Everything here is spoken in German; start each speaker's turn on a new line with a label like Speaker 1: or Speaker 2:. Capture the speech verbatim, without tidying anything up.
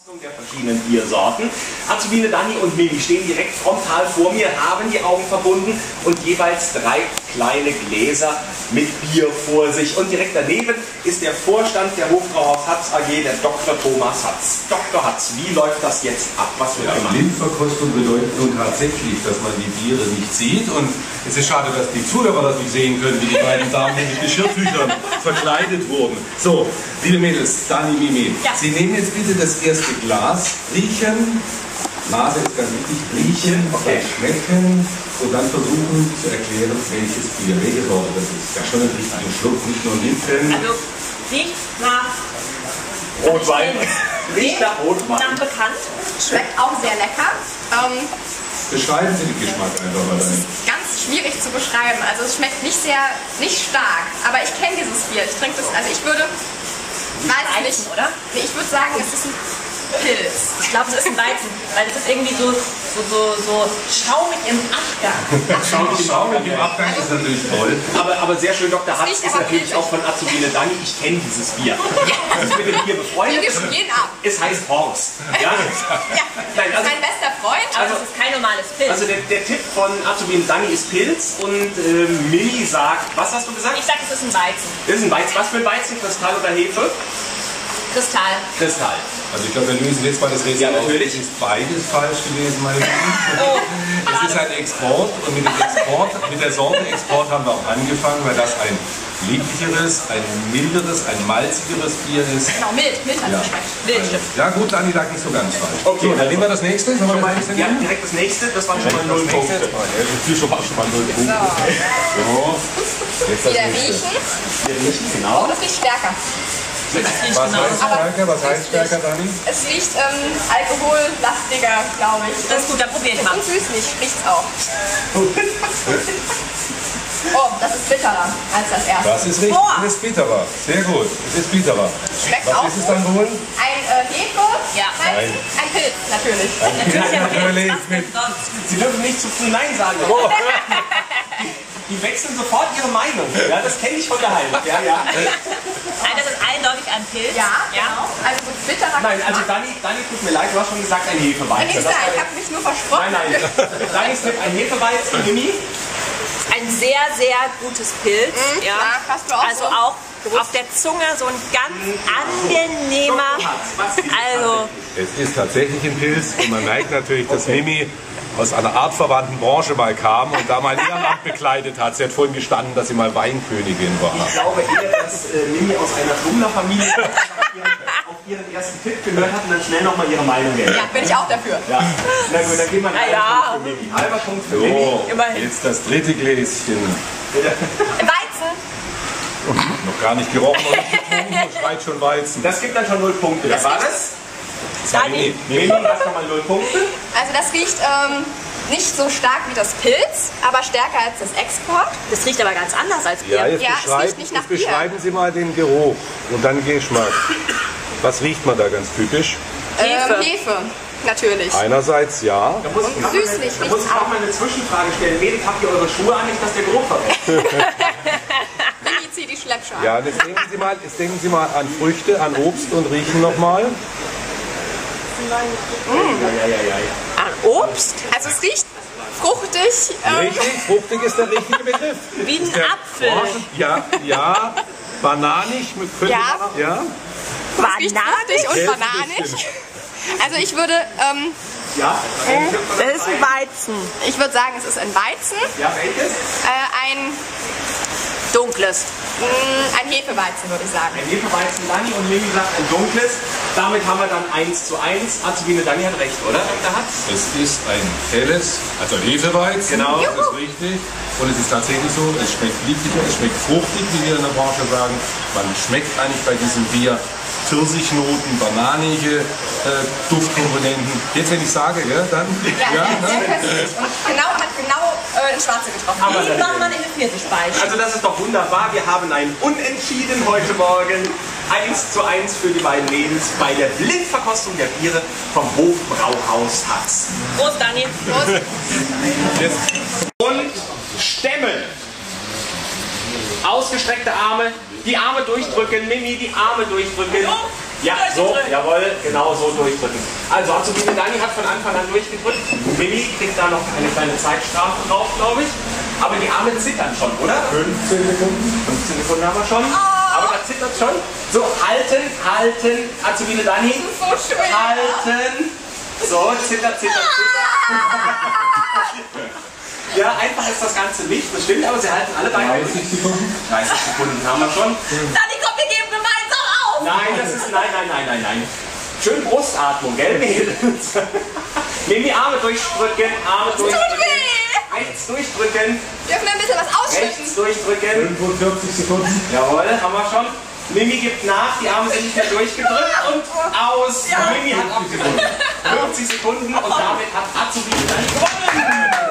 Speaker 1: Der verschiedenen Biersorten. Azubine Dani und Mimi stehen direkt frontal vor mir, haben die Augen verbunden und jeweils drei kleine Gläser mit Bier vor sich. Und direkt daneben ist der Vorstand der Hofbrauhaus Hatz A G, der Doktor Thomas Hatz. Doktor Hatz, wie läuft das jetzt ab? Was wird
Speaker 2: ja,
Speaker 1: gemacht?
Speaker 2: Blindverkostung bedeutet nun tatsächlich, dass man die Biere nicht sieht. Und es ist schade, dass die Zuhörer das nicht sehen können, wie die beiden Damen mit Geschirrtüchern verkleidet wurden. So, liebe Mädels, Dani, Mimi, ja. Sie nehmen jetzt bitte das erste Glas, riechen, Nase ist ganz wichtig, riechen, okay. Schmecken und dann versuchen zu erklären, welches Bier, welche Sorte das ist. Ja, schon ein richtiger Schluck, nicht nur Lippen.
Speaker 3: Also, riecht nach
Speaker 1: Rotwein. Riecht nach Rotwein.
Speaker 3: Nach bekannt.
Speaker 4: Schmeckt auch sehr lecker. Ähm,
Speaker 2: Beschreiben Sie den Geschmack einfach mal.
Speaker 4: Das ist ganz schwierig zu beschreiben. Also es schmeckt nicht sehr, nicht stark. Aber ich kenne dieses Bier. Ich trinke das, also ich würde, weiß ich nicht,
Speaker 3: oder?
Speaker 4: Nee, ich würde sagen, es ist ein Pilz.
Speaker 3: Ich glaube, es ist ein Weizen, weil es ist irgendwie so, so, so, so schaumig im Abgang.
Speaker 2: Schaumig, schaumig im Abgang ist natürlich toll.
Speaker 1: Aber, aber sehr schön, Doktor Hatz ist natürlich
Speaker 4: pilzig.
Speaker 1: auch von Azubine Dani. Ich kenne dieses Bier. Ich bin mit dem Bier befreundet.
Speaker 4: Wir spielen ab.
Speaker 1: Es heißt Horst. Ja?
Speaker 4: Ja,
Speaker 1: Nein, also,
Speaker 4: mein bester Freund.
Speaker 3: Aber es ist kein normales Pilz.
Speaker 1: Also der, der Tipp von Azubine Dani ist Pilz und äh, Mimi sagt, was hast du gesagt?
Speaker 3: Ich sage, es ist ein Weizen.
Speaker 1: Das ist ein Weizen. Was für ein Weizen? Kristall oder Hefe?
Speaker 3: Kristall.
Speaker 1: Kristall.
Speaker 2: Also ich glaube, wir lösen jetzt mal das Rätsel
Speaker 1: Ja, natürlich.
Speaker 2: auf. Es ist beides falsch gewesen, meine Lieben.
Speaker 3: Oh,
Speaker 2: es ist ein Export und mit dem Export, mit der Sorte Export haben wir auch angefangen, weil das ein lieblicheres, ein milderes, ein malzigeres Bier ist.
Speaker 4: Genau, mild, mild hat es
Speaker 2: Ja.
Speaker 4: geschmeckt.
Speaker 3: Wild, stimmt.
Speaker 2: Ja gut, Dani lag nicht so ganz falsch.
Speaker 1: Okay,
Speaker 2: so, dann nehmen wir das nächste. Sollen wir das nächste
Speaker 1: Ja,
Speaker 2: nehmen?
Speaker 1: direkt das nächste. Das waren schon mal null Punkte.
Speaker 2: Das ist schon mal null Punkte. So. Jetzt das
Speaker 4: Wieder
Speaker 2: nächste.
Speaker 4: riechen.
Speaker 1: Wir riechen,
Speaker 4: Oh,
Speaker 1: genau.
Speaker 4: das riecht stärker.
Speaker 2: Was heißt stärker? Was heißt stärker, Dani?
Speaker 4: Es riecht ähm, alkohollastiger, glaube ich.
Speaker 3: Das ist gut, dann probier ich mal.
Speaker 4: Und süßlich riecht's auch. Oh, das ist bitterer als das erste.
Speaker 2: Das ist richtig.
Speaker 3: Boah.
Speaker 2: Es ist bitterer. Sehr gut. Es ist bitterer.
Speaker 4: Schmeckt
Speaker 2: Was
Speaker 4: auch
Speaker 2: ist es
Speaker 4: gut.
Speaker 2: dann wohl?
Speaker 4: Ein äh, Hefe,
Speaker 3: Ja.
Speaker 4: Weizen, ein Pilz, natürlich.
Speaker 2: Natürlich. Mit
Speaker 1: Sie dürfen nicht zu früh Nein sagen.
Speaker 2: oh.
Speaker 1: Die wechseln sofort ihre Meinung. Ja, das kenne ich von daheim. Ja, ja.
Speaker 3: Nein, das ist eindeutig ein Pilz.
Speaker 4: Ja, genau. Also so bitterer
Speaker 1: Nein, also
Speaker 4: Geschmack.
Speaker 1: Dani, Dani, tut mir leid, du hast schon gesagt, ein
Speaker 4: Kann
Speaker 1: Hefeweizen.
Speaker 4: ich
Speaker 1: Das
Speaker 4: sagen,
Speaker 1: war-
Speaker 4: ich habe mich nur versprochen.
Speaker 1: Nein, nein. Danis Tipp, ein Hefeweizen. Mimi?
Speaker 3: Ein sehr, sehr gutes Pilz.
Speaker 4: Mhm,
Speaker 3: ja.
Speaker 4: klar, hast du auch
Speaker 3: also
Speaker 4: so.
Speaker 3: auch auf der Zunge so ein ganz angenehmer.
Speaker 1: Was ist es
Speaker 3: Also,
Speaker 2: Es ist tatsächlich ein Pilz und man merkt natürlich, dass Mimi aus einer artverwandten Branche mal kam und da mal Ehrenamt bekleidet hat. Sie hat vorhin gestanden, dass sie mal Weinkönigin war.
Speaker 1: Ich glaube eher, dass äh, Mimi aus einer Schummlerfamilie auf ihren, auf ihren ersten Tipp gehört hat und dann schnell nochmal ihre Meinung geändert.
Speaker 4: Ja, bin ich auch dafür.
Speaker 1: Ja. Na gut, dann geben wir einen halben
Speaker 3: ja.
Speaker 1: Punkt für Mimi. Halber Punkt für Mimi.
Speaker 2: So,
Speaker 3: Immerhin.
Speaker 2: jetzt das dritte Gläschen.
Speaker 4: Weizen.
Speaker 2: Noch gar nicht gerochen und nicht getrunken und schreit schon Weizen.
Speaker 1: Das gibt dann schon null Punkte. Das war das?
Speaker 3: Dani,
Speaker 1: Mimi, hast schon mal null Punkte.
Speaker 4: Also das riecht ähm, nicht so stark wie das Pilz, aber stärker als das Export.
Speaker 3: das riecht aber ganz anders als Bier.
Speaker 2: Ja, jetzt,
Speaker 4: Ja, es
Speaker 2: beschreib,
Speaker 4: riecht nicht nach
Speaker 2: jetzt beschreiben Sie mal den Geruch und dann Geschmack. Was riecht man da ganz typisch?
Speaker 3: Hefe.
Speaker 4: Ähm, Hefe, natürlich.
Speaker 2: Einerseits ja.
Speaker 1: Da muss,
Speaker 4: Und
Speaker 1: ich-
Speaker 4: süßlich
Speaker 1: da muss
Speaker 4: riecht's
Speaker 1: ich auch
Speaker 4: auch.
Speaker 1: mal eine Zwischenfrage stellen. Mädels, habt ihr eure Schuhe an, nicht, dass der Geruch verwechselt?
Speaker 4: Mimi zieht die Schleppschale.
Speaker 2: Ja, und jetzt denken Sie mal, jetzt denken Sie mal an Früchte, an Obst und riechen nochmal.
Speaker 1: Ja, ja, ja, ja.
Speaker 3: An Obst?
Speaker 4: Also es riecht fruchtig. Ähm,
Speaker 2: Richtig, fruchtig ist der richtige Begriff.
Speaker 3: Wie ein
Speaker 2: Ist der
Speaker 3: Apfel.
Speaker 2: Orangen- Ja, ja. Bananig. könnte
Speaker 4: Ja.
Speaker 2: man- ja.
Speaker 4: es riecht fruchtig und
Speaker 2: Helfen
Speaker 4: bananig.
Speaker 2: bisschen.
Speaker 4: Also ich würde, ähm,
Speaker 1: Ja,
Speaker 3: Das ist ein Weizen.
Speaker 4: ich würde sagen, es ist ein Weizen,
Speaker 1: ja, welches?
Speaker 4: äh, ein,
Speaker 3: Dunkles.
Speaker 4: mh, ein Hefeweizen, würde ich sagen.
Speaker 1: Ein Hefeweizen Dani und Mimi sagt ein dunkles. Damit haben wir dann eins zu eins. Azubine Dani hat recht, oder, Doktor Hatz?
Speaker 2: Es ist ein helles, also ein Hefeweizen,
Speaker 1: Genau.
Speaker 2: das ist richtig. Und es ist tatsächlich so, es schmeckt lieblicher, es schmeckt fruchtig, wie wir in der Branche sagen. Man schmeckt eigentlich bei diesem Bier Pfirsichnoten, bananige äh, Duftkomponenten. Jetzt, wenn ich sage, ja, dann...
Speaker 4: Ja,
Speaker 2: ne?
Speaker 4: sehr köstlich und genau, hat genau äh, ins Schwarze getroffen.
Speaker 1: Aber
Speaker 3: Die macht man in eine Pfirsichspeiche.
Speaker 1: Also das ist doch wunderbar. Wir haben ein Unentschieden heute Morgen. eins zu eins für die beiden Mädels bei der Blindverkostung der Biere vom Hofbrauhaus Hatz.
Speaker 3: Prost, Dani.
Speaker 4: Prost.
Speaker 2: Jetzt,
Speaker 1: Und stemmen. Ausgestreckte Arme. Die Arme durchdrücken. Mimi, die Arme durchdrücken. Ja,
Speaker 3: durchdrücken.
Speaker 1: jawohl, genau so durchdrücken. Also Azubine Dani hat von Anfang an durchgedrückt. Mimi kriegt da noch eine kleine Zeitstrafe drauf, glaube ich. Aber die Arme zittern schon, oder?
Speaker 2: fünfzehn Sekunden.
Speaker 1: fünfzehn Sekunden haben wir schon. Aber da zittert schon. So, halten, halten. Azubine Dani.
Speaker 4: So schwer.
Speaker 1: Halten. So, zittert, zittert, zittert. Ja, einfach ist das Ganze nicht, das stimmt, aber sie halten alle Beine.
Speaker 2: dreißig Sekunden.
Speaker 1: dreißig Sekunden haben wir schon.
Speaker 3: Dani, komm, wir geben gemeinsam auf.
Speaker 1: Nein, das ist, nein, nein, nein, nein, nein. Schön Brustatmung, gell, Mädels? Nehmen die Arme durchdrücken, Arme durchdrücken. Rechts durchdrücken,
Speaker 4: Dürfen wir ein bisschen was ausschütten?
Speaker 1: rechts durchdrücken.
Speaker 2: fünfundvierzig Sekunden.
Speaker 1: Jawohl, haben wir schon. Mimi gibt nach, die Arme sind nicht mehr durchgedrückt und aus. Mimi hat abgewonnen. fünfzig Sekunden und damit hat Azubine dann gewonnen.